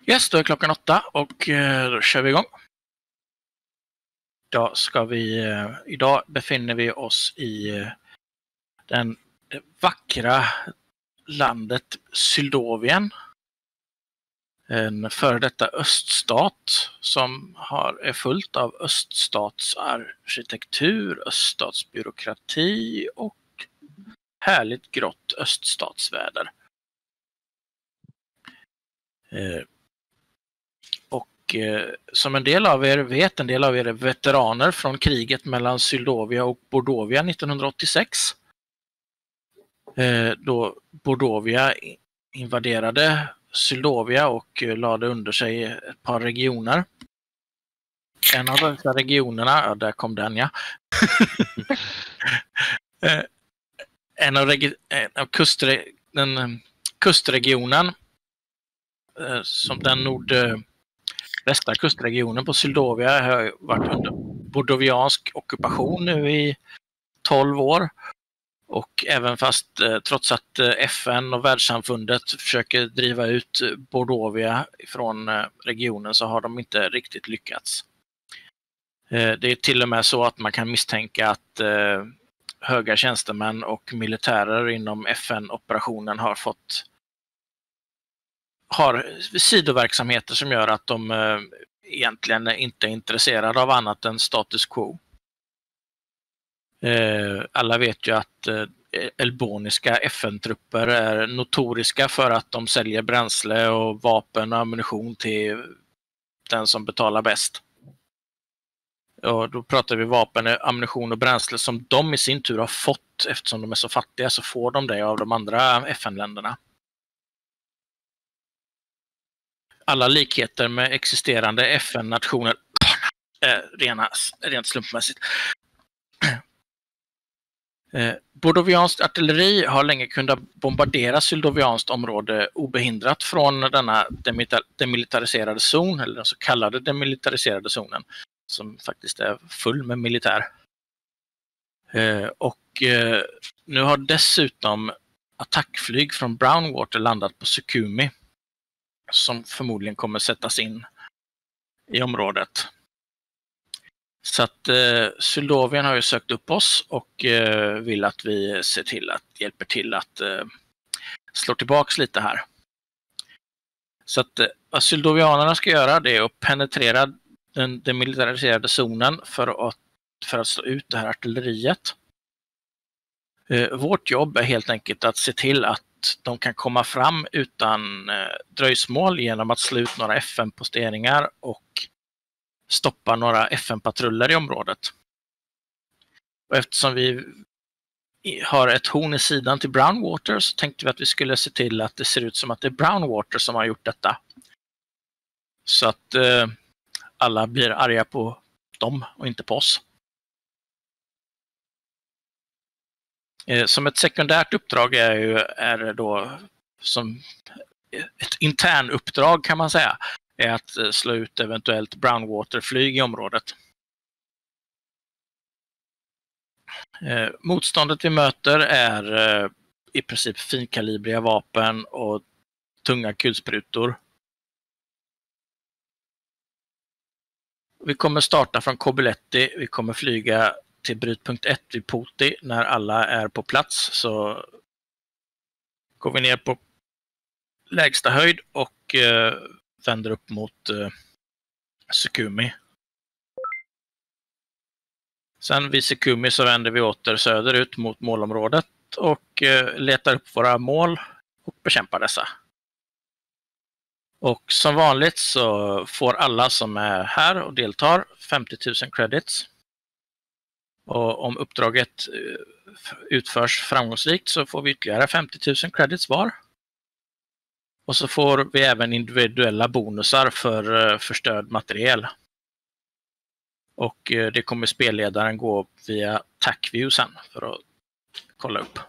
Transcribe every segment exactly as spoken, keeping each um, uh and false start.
Yes, då är klockan åtta och eh, då kör vi igång. Då ska vi, eh, idag befinner vi oss i eh, den vackra landet Syldovien. En före detta öststat som har, är fullt av öststatsarkitektur, öststatsbyråkrati och härligt grått öststatsväder. Eh, och eh, som en del av er vet, en del av er är veteraner från kriget mellan Syldovia och Bordovia nittonhundraåttiosex. Eh, då Bordovia invaderade Syldovia och eh, lade under sig ett par regioner. En av dessa regionerna, ja, där kom den ja. eh, en av, regi- en av kustre- den, eh, kustregionen eh, som den nord eh, västra kustregionen på Syldovia har varit under bordoviansk ockupation nu i tolv år. Och även fast eh, trots att eh, F N och världssamfundet försöker driva ut Bordovia från eh, regionen så har de inte riktigt lyckats. Eh, det är till och med så att man kan misstänka att eh, höga tjänstemän och militärer inom F N-operationen har fått har sidoverksamheter som gör att de eh, egentligen inte är intresserade av annat än status quo. Eh, alla vet ju att eh, elboniska F N-trupper är notoriska för att de säljer bränsle och vapen och ammunition till den som betalar bäst. Och då pratar vi vapen, ammunition och bränsle som de i sin tur har fått eftersom de är så fattiga, så får de det av de andra F N-länderna. Alla likheter med existerande F N-nationer är rena, rent slumpmässigt. Eh, Bordovianskt artilleri har länge kunnat bombardera Syldovianskt område obehindrat från denna demilitariserade zon, eller den så kallade demilitariserade zonen, som faktiskt är full med militär. Eh, och eh, nu har dessutom attackflyg från Brownwater landat på Sukumi, som förmodligen kommer sättas in i området. Så att eh, Syldovien har ju sökt upp oss och eh, vill att vi ser till att hjälper till att eh, slå tillbaks lite här. Så att eh, vad syldovianerna ska göra, det är att penetrera den demilitariserade zonen för att, för att slå ut det här artilleriet. Eh, vårt jobb är helt enkelt att se till att de kan komma fram utan eh, dröjsmål genom att slå ut några F N-posteringar och stoppa några F N-patruller i området. Och eftersom vi har ett horn i sidan till Brownwater så tänkte vi att vi skulle se till att det ser ut som att det är Brownwater som har gjort detta. Så att eh, alla blir arga på dem och inte på oss. Eh, som ett sekundärt uppdrag är, ju, är det då som ett intern uppdrag kan man säga, är att slå ut eventuellt Brownwater-flyg i området. Eh, motståndet vi möter är eh, i princip finkalibriga vapen och tunga kulsprutor. Vi kommer starta från Kobuletti, vi kommer flyga till brytpunkt ett vid Poti. När alla är på plats så går vi ner på lägsta höjd och eh, vänder upp mot eh, Sukumi. Sen vid Sukumi så vänder vi åter söderut mot målområdet och eh, letar upp våra mål och bekämpar dessa. Och som vanligt så får alla som är här och deltar femtio tusen credits. Och om uppdraget utförs framgångsrikt så får vi ytterligare femtio tusen credits var. Och så får vi även individuella bonusar för förstörd materiel. Och det kommer spelledaren gå via TACview sen för att kolla upp.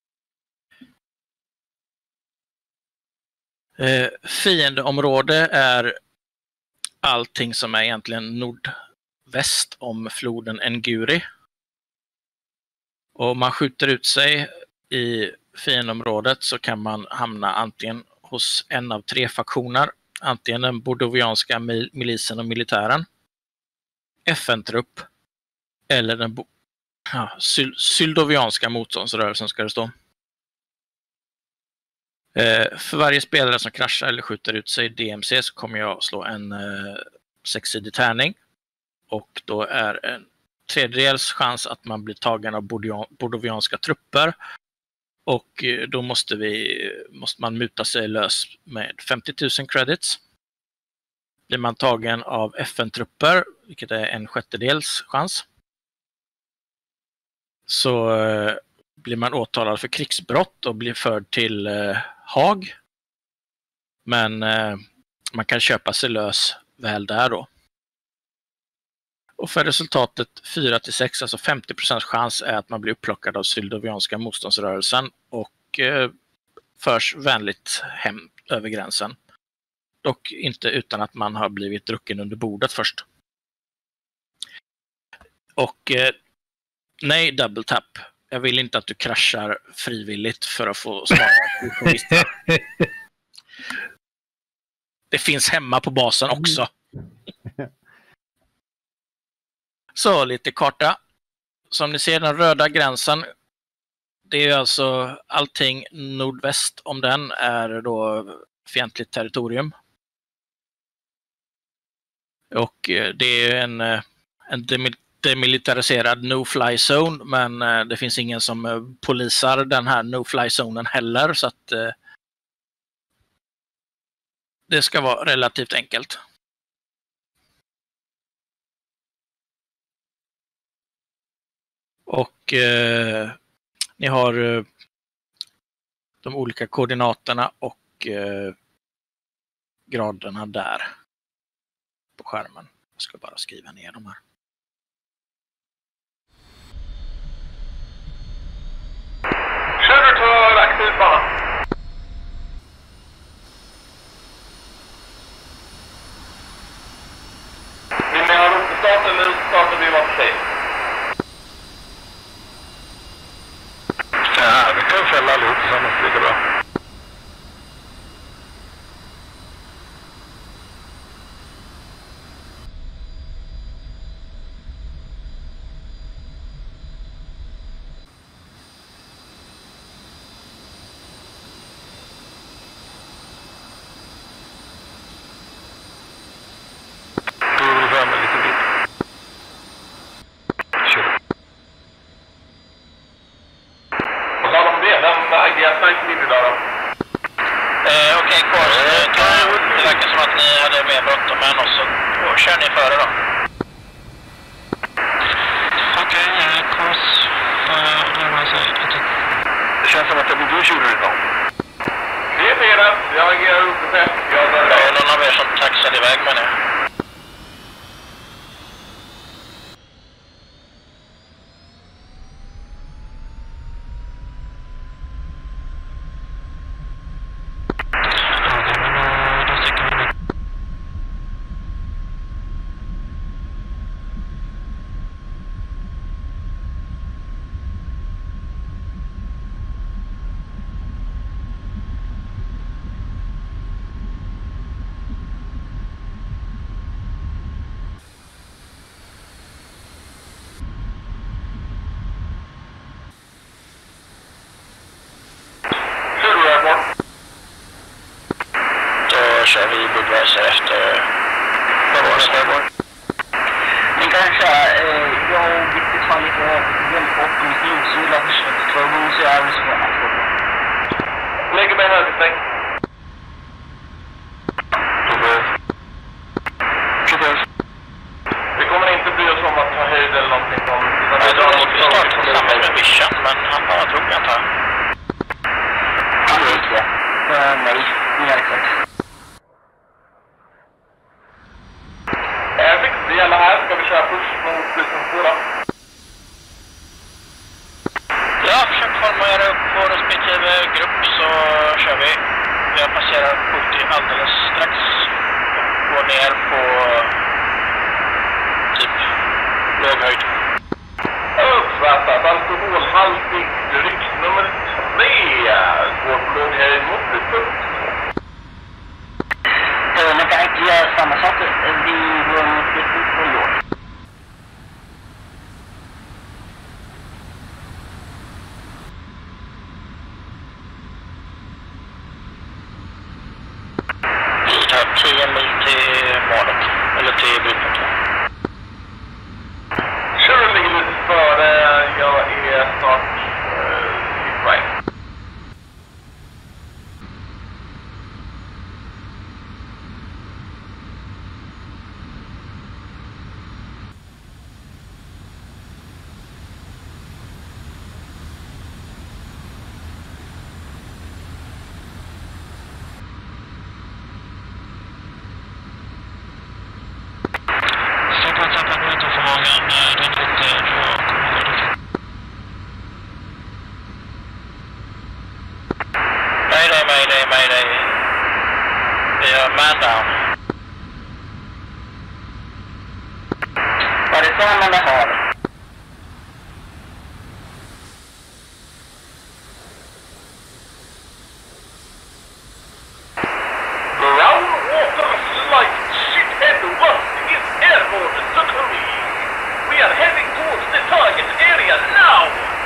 Eh, fiendeområde är allting som är egentligen nordväst om floden Nguri. Och om man skjuter ut sig i fiendeområdet så kan man hamna antingen hos en av tre faktioner, antingen den bordovianska milisen och militären, F N-trupp eller den ja, syldovianska motståndsrörelsen ska det stå. Eh, för varje spelare som kraschar eller skjuter ut sig i D M C så kommer jag slå en eh, sexsidig tärning. Och då är en tredjedels chans att man blir tagen av bordovianska trupper. Och eh, då måste, vi, måste man muta sig lös med femtio tusen credits. Blir man tagen av F N-trupper, vilket är en sjättedels chans, så eh, blir man åtalad för krigsbrott och blir förd till eh, Haag. Men eh, man kan köpa sig lös väl där då. Och för resultatet fyra till sex, alltså femtio procent chans är att man blir upplockad av syldovianska motståndsrörelsen och eh, förs vänligt hem över gränsen. Dock inte utan att man har blivit drucken under bordet först. Och eh, nej, double tap. Jag vill inte att du kraschar frivilligt för att få smaka. Det finns hemma på basen också. Så lite karta. Som ni ser, den röda gränsen, det är alltså allting nordväst om den är då fientligt territorium. Och det är en, en demilitariserad no-fly zone, men det finns ingen som polisar den här no-fly-zonen heller, så att eh, det ska vara relativt enkelt. Och eh, ni har eh, de olika koordinaterna och eh, graderna där på skärmen. Jag ska bara skriva ner dem här. Sugartör aktiv bana. Vill ni ha rotstart eller startar vi var för sig? Ja, vi kan fälla allihop tillsammans lika bra. Kör vi budweiser efter Båstad. Men kanske eh, jag riktigt har lite hjälp upp med mitt insula försökt två gånger så jag är svårt att få. Lägger mig högerstäng. Vi kommer inte bry oss om att ta höjd eller någonting om. Jag tror att vi startar tillsammans med Vision, men han bara tror jag inte. Han är inte. Nej, mer exakt. Det gäller här, ska vi köra push mot slutet på då? Ja, försök formera upp på respektive grupp så kör vi. Vi har passerat sjuttio alldeles strax och går ner på typ låg höjd. Uppfattat, alkoholhaltig dryck nummer tre. Går på låg höjd mot slutet. målet. Eller till brytpunkt två. Kör en ligger lite före. Jag är snart uh, right. Stoppa, tappa brutoförmågan. Den är ute. Jag kommer gå dit. Mayday, mayday, mayday. Vi har man down. Var det så använda hav? Brown water slide shithead one is airborne Sakuri. We are heading towards the target area now.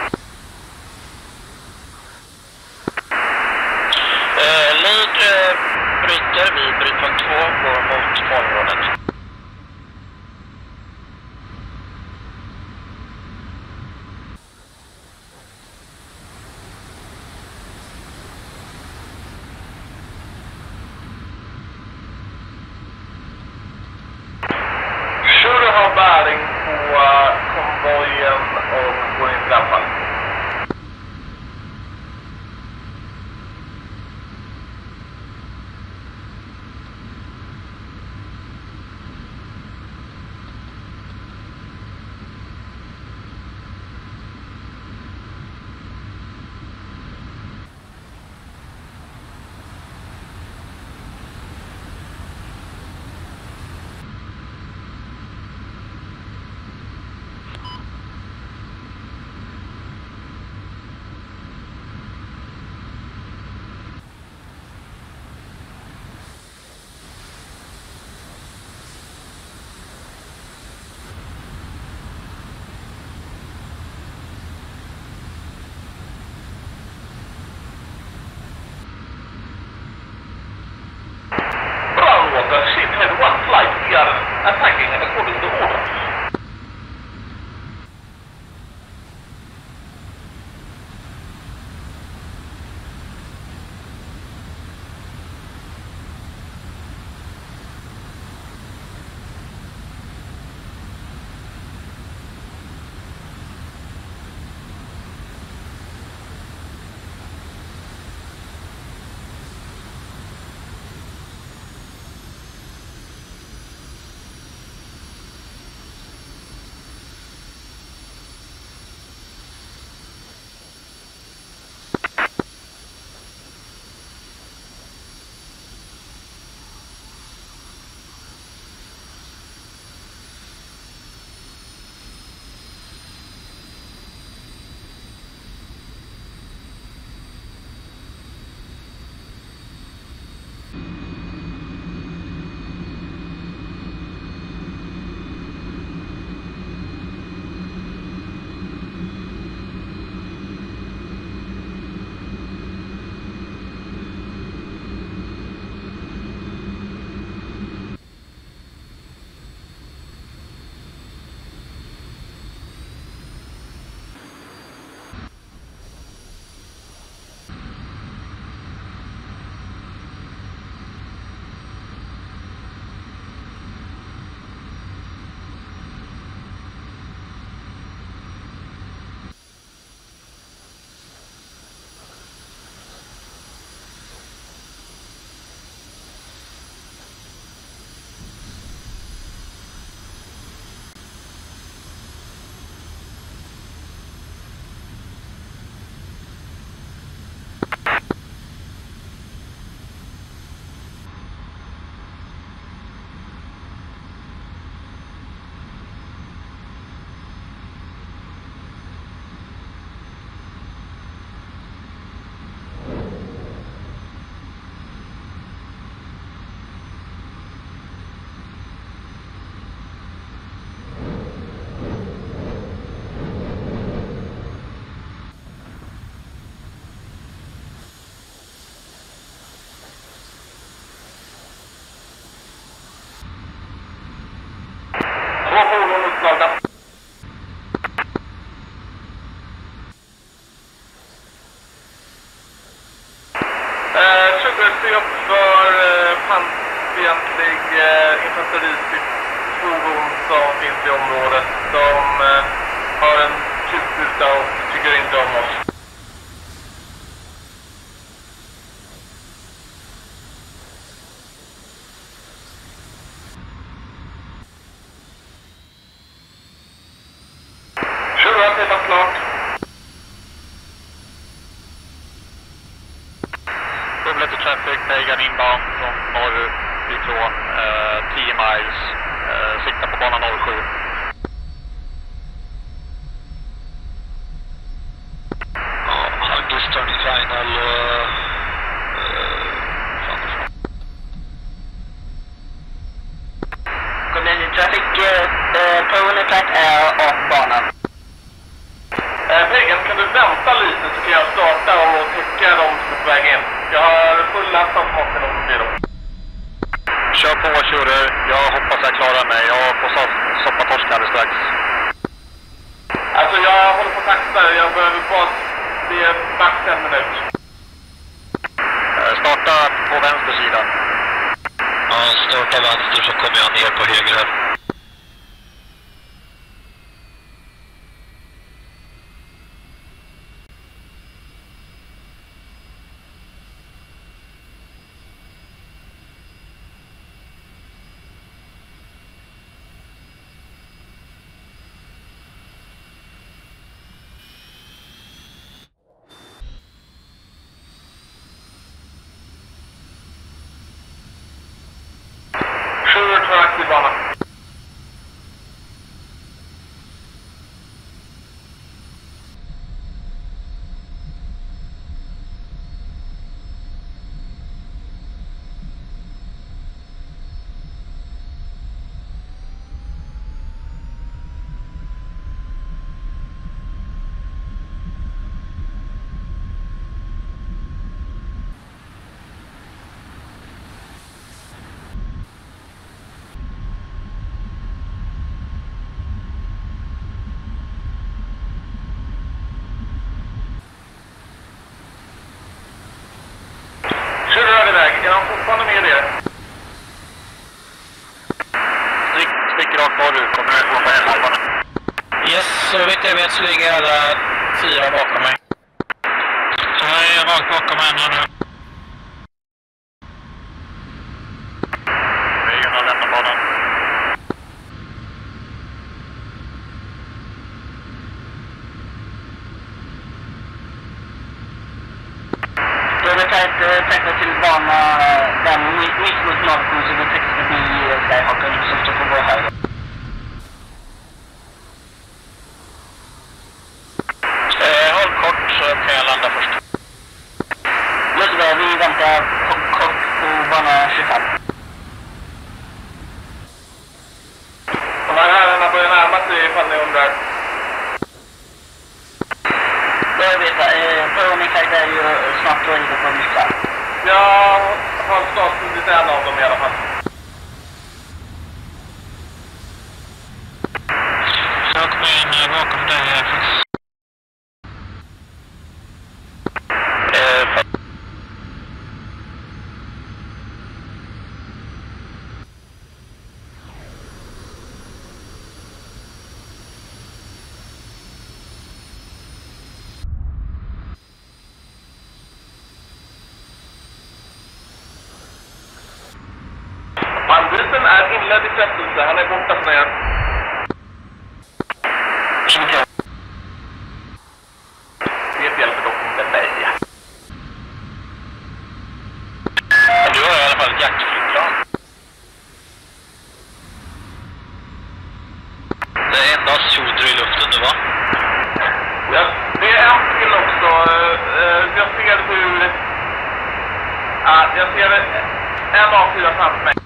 Uh, Lead uh, bryter vid brytpunkt två, går mot målområdet. Kör du har bäring på uh, konvojen och går in till anfall. Brownwater shithead one flight. We are attacking according to orders. fastslagna. Eh, tjugo se upp för eh, pansfientlig eh, infanterifordon som finns i området. De eh, har en kulspruta och tycker inte om oss. tjugo se klart. Dubblet i traffic, Megan inbound från norr ifrån eh, tio miles. Eh, sikta på bana noll sju. Ja, Huggies turning final. Uh, uh, Collision traffic, uh, Pony Track är av banan. Eh, Megan, kan du vänta lite så kan jag starta och täcka dem som är på väg in. Jag har full last av smocken och förbi dem. Kör på, Tjurer. Jag hoppas jag klarar mig. Jag får soppa torsk alldeles strax. Alltså jag håller på att taxa. Jag behöver bara... Det är max en minut. Eh, starta på vänster sida. Ja, starta vänster så kommer jag ner på höger här. Sure, tar aktiv bana. Är han fortfarande med er? Stick, stick rakt norrut. Kommer du komma en halvan? Yes, så vitt jag vet så ligger alla fyra bakom mig. Så jag är rakt bakom en här nu. Vägen har lämnat banan. Då är det tätt täcka till bana den mitt mot nollpunkt så det täcks förbi Skyhawken som står på vår höger. Eh, håll kort så kan jag landa först. Jättebra, vi väntar kort på bana tjugofem. De här herrarna börjar närma sig ifall ni undrar. Jag vet att Pony Track är ju snabbt och inte på vissa. Jag har startskjutit en av dem i alla fall. Jag kommer in bakom dig här. Eh, Banditen är inledd i frestelse. Han är borta från er. Det hjälper dock inte mig. Men du har i alla fall ett jaktflygplan. Det är endast Tjuder i luften nu, va? Ja, det är en till också. Uh, jag ser hur... Uh, jag ser en av fyra framför mig.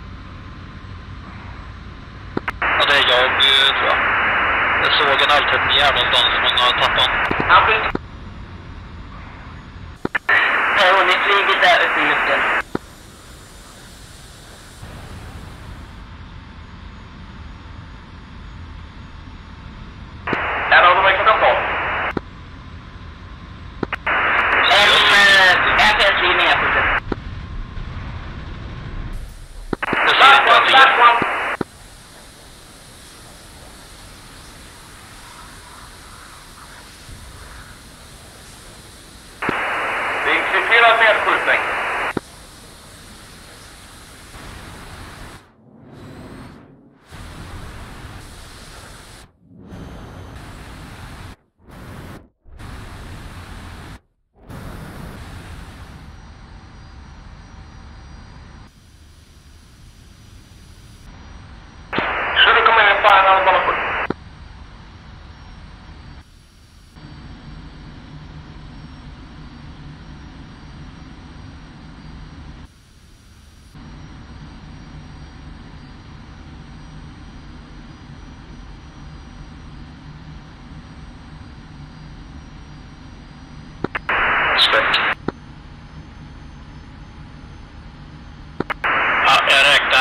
Ja, det är jag, tror jag. Jag såg en alltid här någonstans som man har tappat. Han blir... Pony-flyget är uppe i luften.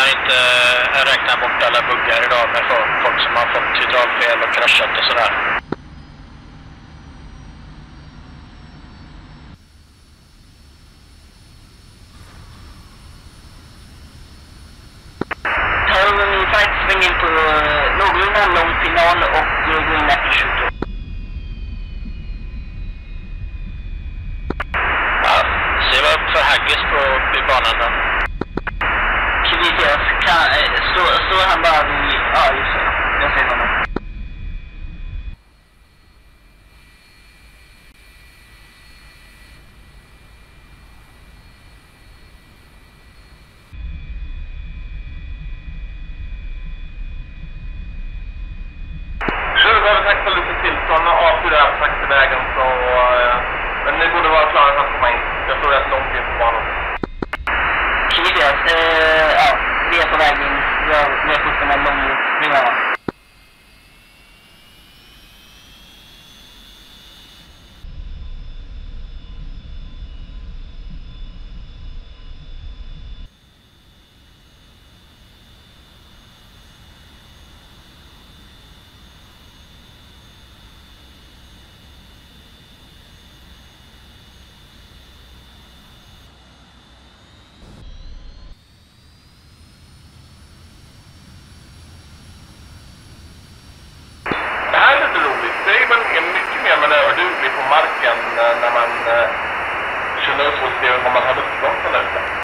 kan inte räkna bort alla buggar idag med folk som har fått hydraulfel och kraschat och sådär. Har ni faktiskt sväng in på någorlunda lång final och gå in efter tjugo? Ja, se vad upp för Haggis på vid banan då. Kritias, kan, äh, står, står han bara vid... Ja, just det. Jag ser honom. tjugo har sagt för lite tillstånd och A fyra är sagt till vägen så... Eh, men ni borde vara klara för att komma in. Jag tror det är långt in på banan. Kritias, äh, ja, vi är på väg in. Vi har, vi har fortfarande en lång springare. Det här är lite roligt. Det är väl mycket mer manöverduglig på marken eh, när man eh, kör ner på steering om man har luftgång där ute.